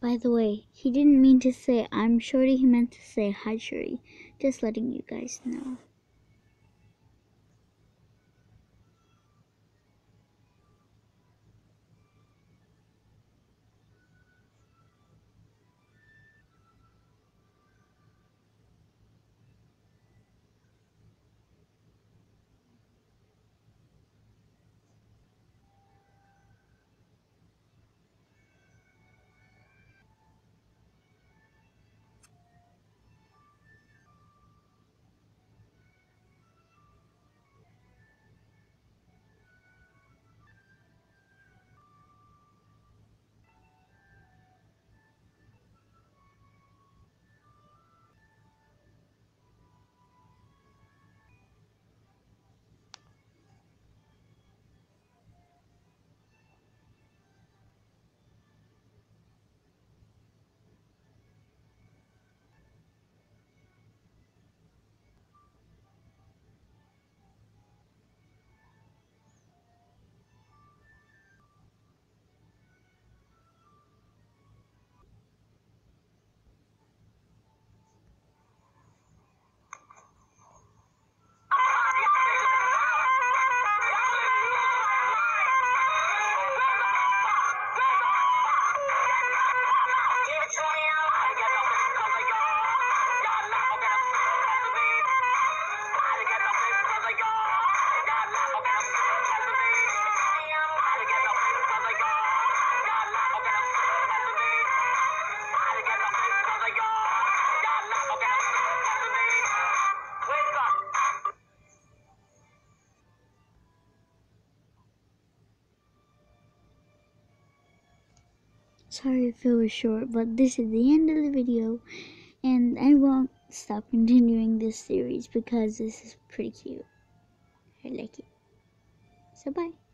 By the way, he didn't mean to say I'm Shorty, he meant to say hi Shorty. Just letting you guys know. Sorry if it was short, but this is the end of the video, and I won't stop continuing this series because this is pretty cute. I like it. So bye.